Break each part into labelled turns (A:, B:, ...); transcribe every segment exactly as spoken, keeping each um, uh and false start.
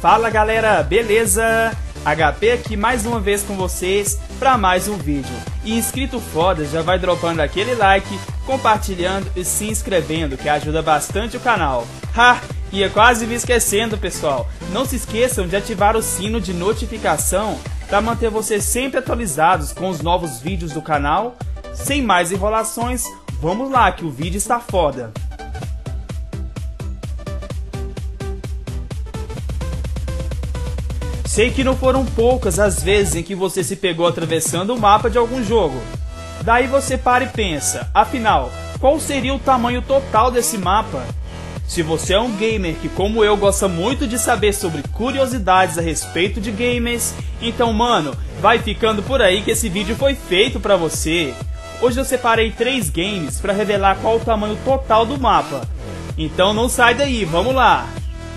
A: Fala galera, beleza? H P aqui mais uma vez com vocês para mais um vídeo. E inscrito foda já vai dropando aquele like, compartilhando e se inscrevendo, que ajuda bastante o canal. Ha! Ia quase me esquecendo, pessoal. Não se esqueçam de ativar o sino de notificação para manter vocês sempre atualizados com os novos vídeos do canal. Sem mais enrolações, vamos lá que o vídeo está foda. Sei que não foram poucas as vezes em que você se pegou atravessando o mapa de algum jogo. Daí você para e pensa, afinal, qual seria o tamanho total desse mapa? Se você é um gamer que, como eu, gosta muito de saber sobre curiosidades a respeito de gamers, então, mano, vai ficando por aí que esse vídeo foi feito pra você. Hoje eu separei três games para revelar qual o tamanho total do mapa. Então não sai daí, vamos lá!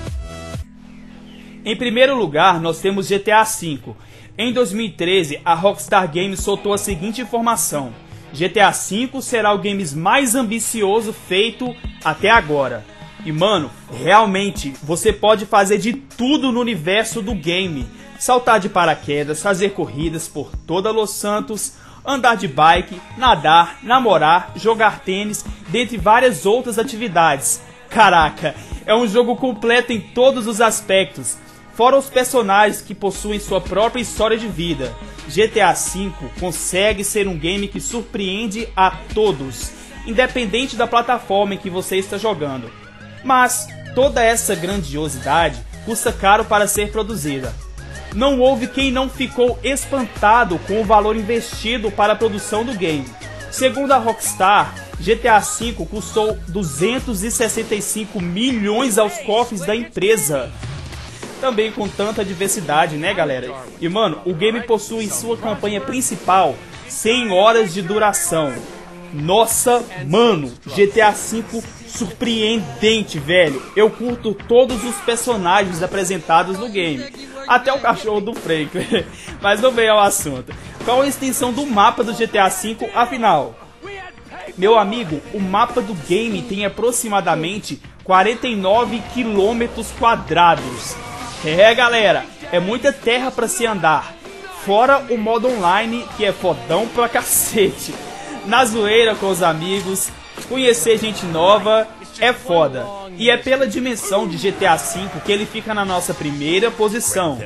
A: Em primeiro lugar, nós temos G T A cinco. Em dois mil e treze, a Rockstar Games soltou a seguinte informação: G T A cinco será o game mais ambicioso feito até agora. E mano, realmente, você pode fazer de tudo no universo do game. Saltar de paraquedas, fazer corridas por toda Los Santos, andar de bike, nadar, namorar, jogar tênis, dentre várias outras atividades. Caraca, é um jogo completo em todos os aspectos. Fora os personagens que possuem sua própria história de vida, G T A cinco consegue ser um game que surpreende a todos, independente da plataforma em que você está jogando. Mas toda essa grandiosidade custa caro para ser produzida. Não houve quem não ficou espantado com o valor investido para a produção do game. Segundo a Rockstar, G T A cinco custou duzentos e sessenta e cinco milhões aos cofres da empresa. Também com tanta diversidade, né galera? E mano, o game possui em sua campanha principal cem horas de duração. Nossa, mano, G T A cinco surpreendente, velho. Eu curto todos os personagens apresentados no game, até o cachorro do Frank. Mas não vem ao assunto. Qual a extensão do mapa do G T A cinco, afinal? Meu amigo, o mapa do game tem aproximadamente quarenta e nove quilômetros quadrados. É galera, é muita terra pra se andar. Fora o modo online, que é fodão pra cacete. Na zoeira com os amigos, conhecer gente nova é foda. E é pela dimensão de G T A cinco que ele fica na nossa primeira posição.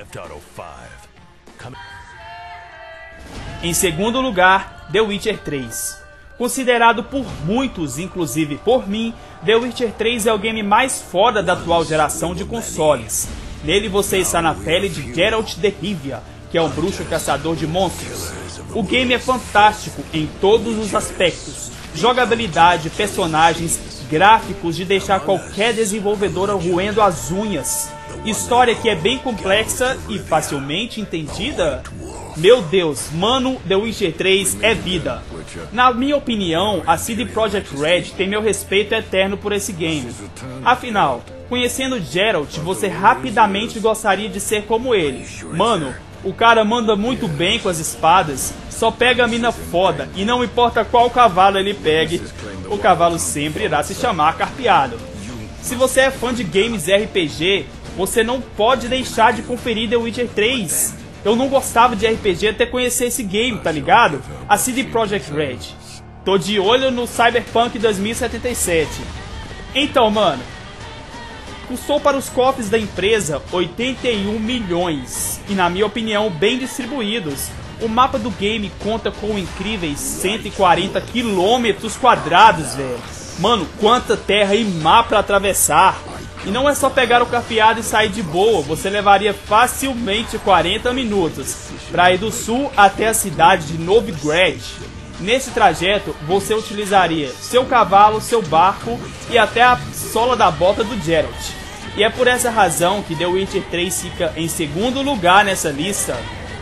A: Em segundo lugar, The Witcher três. Considerado por muitos, inclusive por mim, The Witcher três é o game mais foda da atual geração de consoles. Nele você está na pele de Geralt de Rivia, que é um bruxo caçador de monstros. O game é fantástico em todos os aspectos: jogabilidade, personagens, gráficos de deixar qualquer desenvolvedora roendo as unhas, história que é bem complexa e facilmente entendida. Meu Deus, mano, The Witcher três é vida. Na minha opinião, a C D Projekt Red tem meu respeito eterno por esse game. Afinal, conhecendo Geralt, você rapidamente gostaria de ser como ele. Mano, o cara manda muito bem com as espadas, só pega a mina foda, e não importa qual cavalo ele pegue, o cavalo sempre irá se chamar Carpeado. Se você é fã de games R P G, você não pode deixar de conferir The Witcher três. Eu não gostava de R P G até conhecer esse game, tá ligado? A C D Projekt Red. Tô de olho no Cyberpunk dois mil e setenta e sete. Então, mano, custou para os cofres da empresa oitenta e um milhões. E na minha opinião, bem distribuídos. O mapa do game conta com incríveis cento e quarenta quilômetros quadrados, velho. Mano, quanta terra e mar pra atravessar. E não é só pegar o carpeado e sair de boa, você levaria facilmente quarenta minutos para ir do sul até a cidade de Novigrad. Nesse trajeto, você utilizaria seu cavalo, seu barco e até a sola da bota do Geralt. E é por essa razão que The Witcher três fica em segundo lugar nessa lista.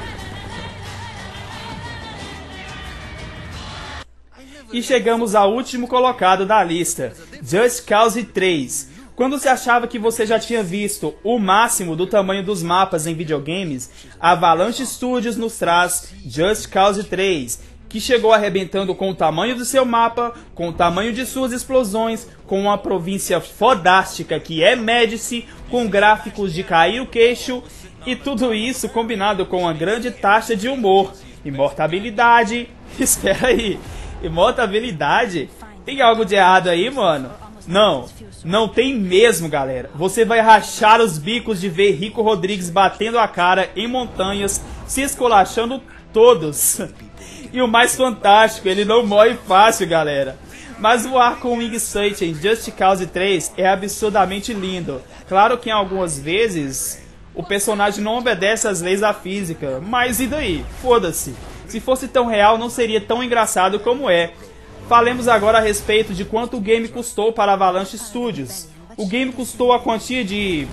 A: E chegamos ao último colocado da lista, Just Cause três. Quando se achava que você já tinha visto o máximo do tamanho dos mapas em videogames, a Avalanche Studios nos traz Just Cause três, que chegou arrebentando com o tamanho do seu mapa, com o tamanho de suas explosões, com uma província fodástica que é Médici, com gráficos de cair o queixo, e tudo isso combinado com uma grande taxa de humor, imortabilidade. Espera aí, imortabilidade? Tem algo de errado aí, mano? Não, não tem mesmo, galera. Você vai rachar os bicos de ver Rico Rodrigues batendo a cara em montanhas, se esculachando todos. E o mais fantástico, ele não morre fácil, galera. Mas voar com o Wingsuit em Just Cause três é absurdamente lindo. Claro que em algumas vezes o personagem não obedece às leis da física, mas e daí? Foda-se. Se fosse tão real, não seria tão engraçado como é. Falemos agora a respeito de quanto o game custou para a Avalanche Studios. O game custou a quantia de...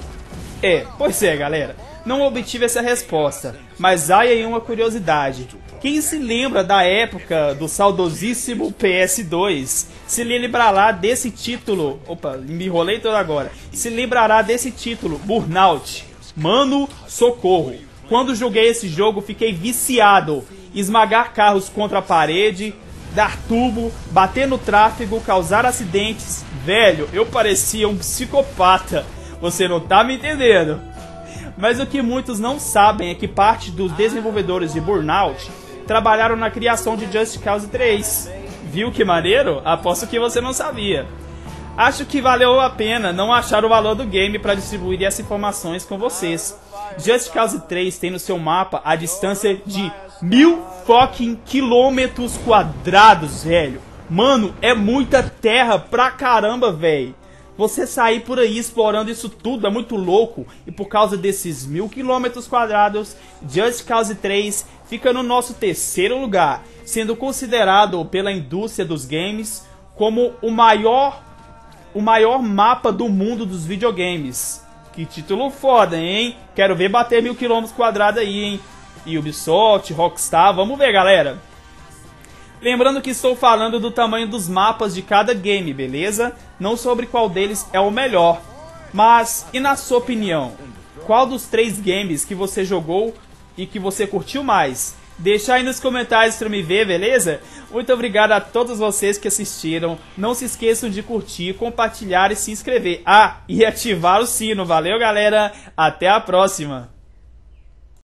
A: É, pois é, galera. Não obtive essa resposta, mas há aí uma curiosidade. Quem se lembra da época do saudosíssimo P S dois, se lembrará desse título... Opa, me enrolei todo agora. Se lembrará desse título, Burnout. Mano, socorro. Quando joguei esse jogo, fiquei viciado. Esmagar carros contra a parede, dar tubo, bater no tráfego, causar acidentes. Velho, eu parecia um psicopata. Você não tá me entendendo. Mas o que muitos não sabem é que parte dos desenvolvedores de Burnout trabalharam na criação de Just Cause três. Viu que maneiro? Aposto que você não sabia. Acho que valeu a pena não achar o valor do game para distribuir essas informações com vocês. Just Cause três tem no seu mapa a distância de mil fucking quilômetros quadrados, velho. Mano, é muita terra pra caramba, velho. Você sair por aí explorando isso tudo é muito louco. E por causa desses mil quilômetros quadrados, Just Cause três fica no nosso terceiro lugar, sendo considerado pela indústria dos games como o maior, o maior mapa do mundo dos videogames. Que título foda, hein? Quero ver bater mil quilômetros quadrados aí, hein? E Ubisoft, Rockstar, vamos ver, galera. Lembrando que estou falando do tamanho dos mapas de cada game, beleza? Não sobre qual deles é o melhor. Mas, e na sua opinião? Qual dos três games que você jogou e que você curtiu mais? Deixa aí nos comentários pra me ver, beleza? Muito obrigado a todos vocês que assistiram. Não se esqueçam de curtir, compartilhar e se inscrever. Ah, e ativar o sino. Valeu, galera. Até a próxima.